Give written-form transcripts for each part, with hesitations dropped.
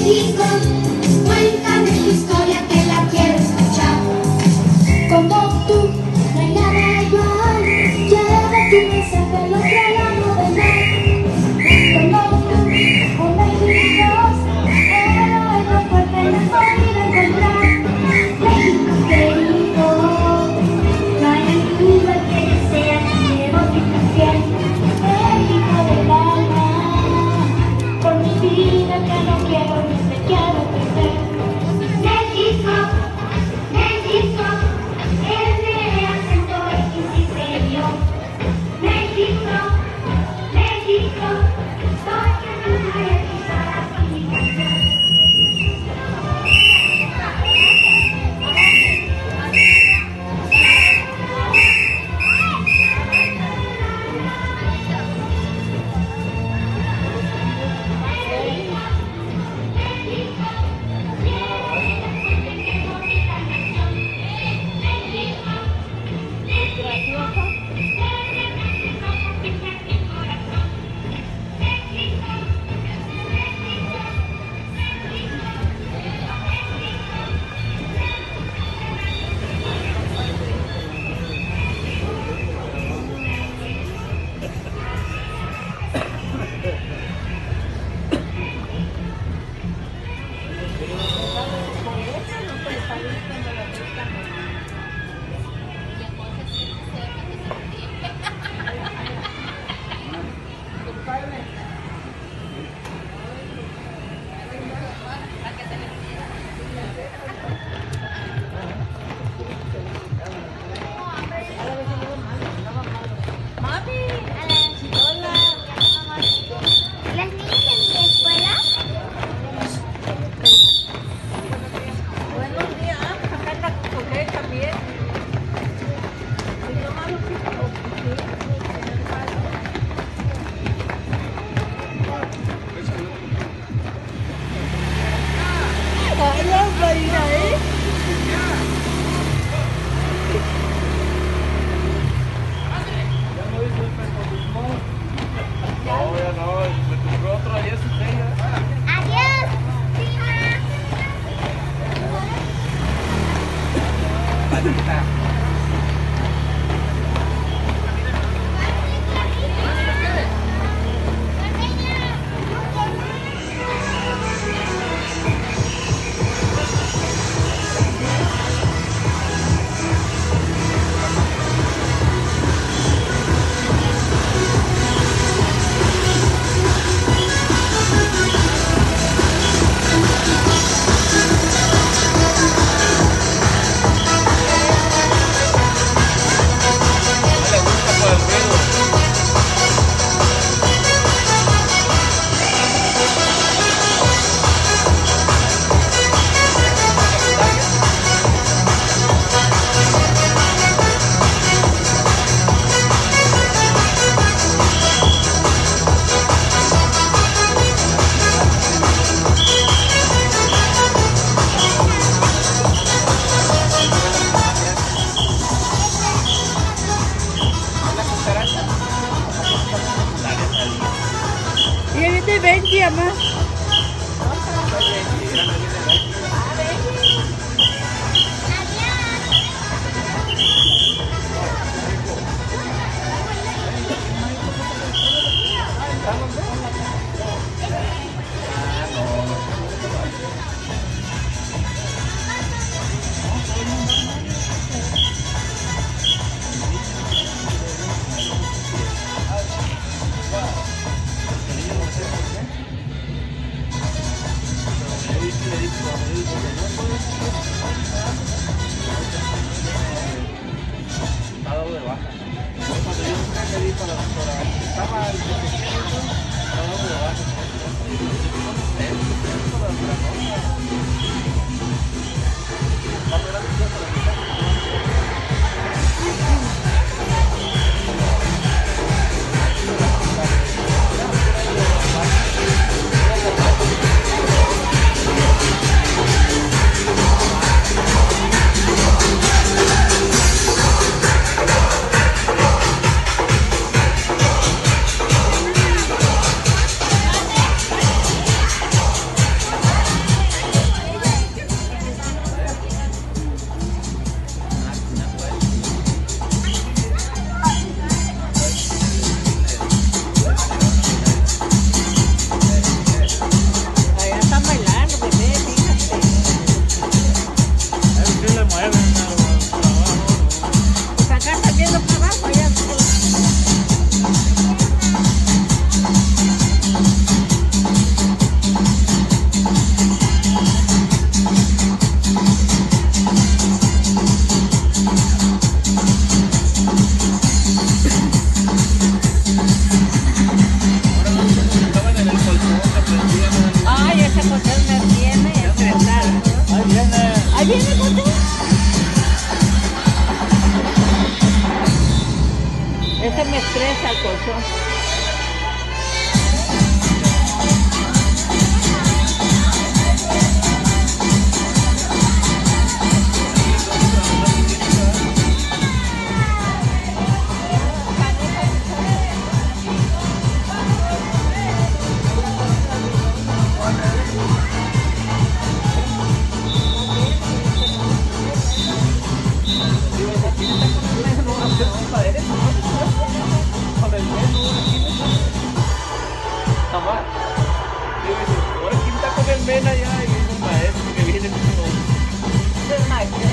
México, cuéntame tu historia que la quiero escuchar. Como tú, no hay nada igual. Lleva tu mensaje al otro lado del mar. Como tú, un México, héroe no fuerte no he podido encontrar. México querido, no hay lugar que desea ni devoción fiel. México del alma, por mi vida que no quiero ni te quiero perder. México, México, es de acento insisterio. México, México, porque no hay quizá la civilización. Súbase al colchón. Mena ya y es un maestro que viene con el maestro.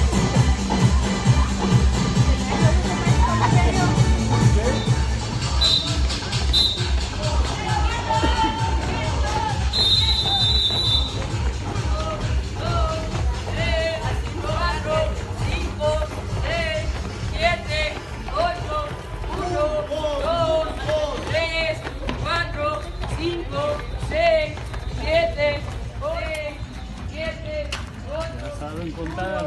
¿Saben contar?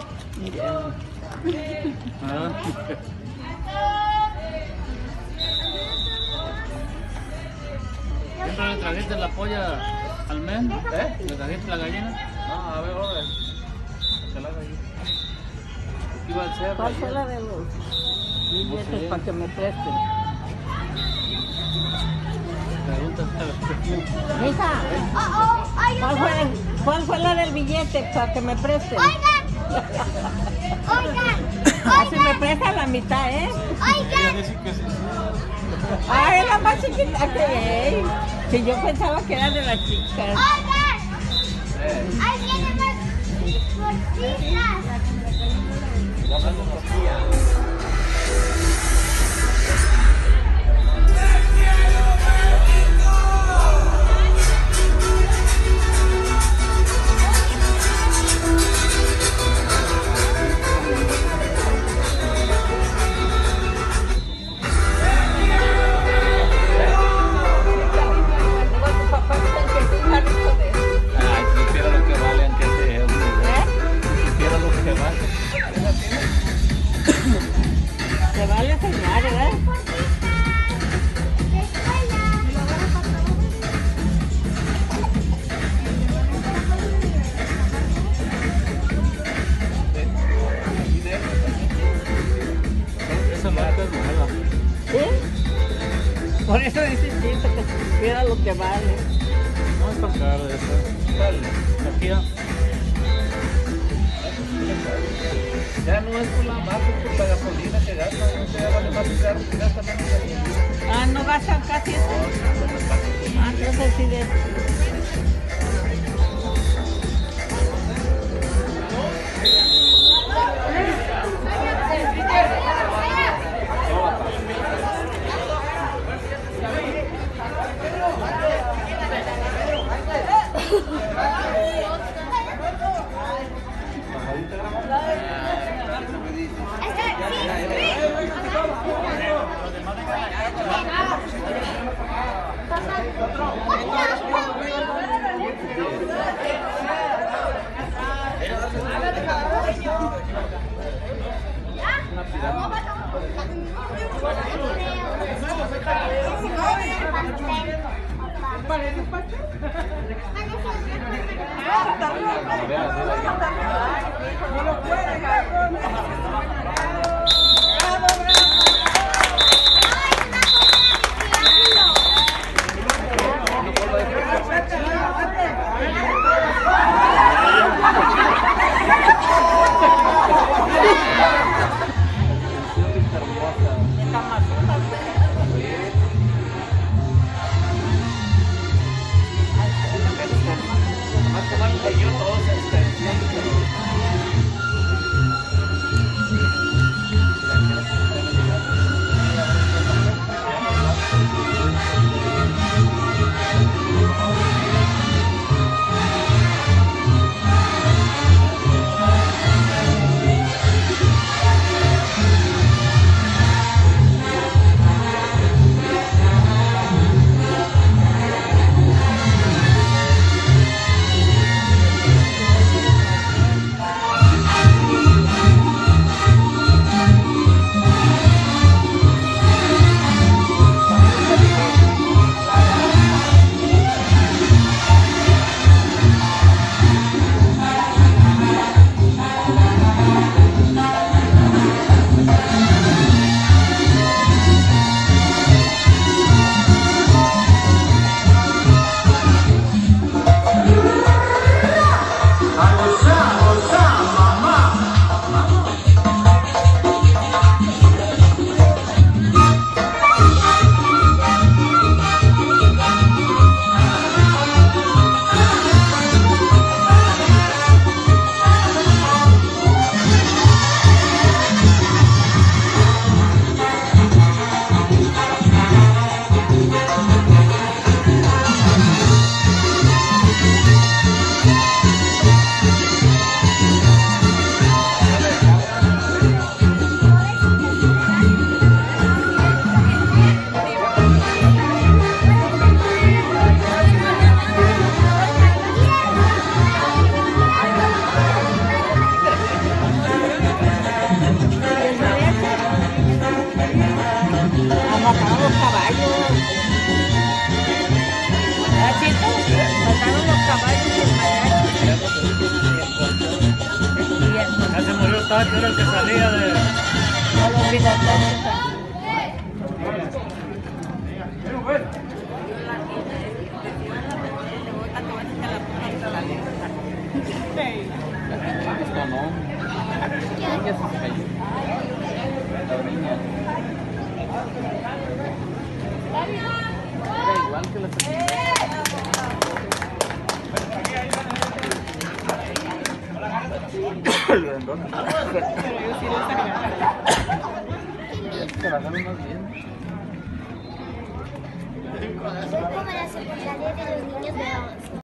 ¿Siempre le trajiste la polla al men? ¿Le trajiste la gallina? No, a ver, joder. Se la gallina. ¿Qué iba a ser? ¿Cuál fue la de los billetes para que me presten? Mija, ¿cuál fue la del billete para que me presten? Así me prestan la mitad, ¿eh? Ah, es la más chiquita que es. Si yo pensaba que era de las chicas. ¡Ahí viene más bolsitas! Se vale enseñar, ¿verdad? Esa marca es nueva. ¿Sí? Por eso dice chiste que se supiera lo que vale. No es tan caro esa. Aquí ya. Ya no es por la marca, es por la gasolina que gasta. No se vale más que carro que gasta menos gasolina. Ah, no gastan casi eso. Ah, entonces sí de... Más que mal, yo todos estaba peor el que salía de... A los bigotes. No, no. Ya se cayó. La niña. Era igual que la Pero yo sí lo sabía. trabajaron más bien. Soy como la secundaria de los niños de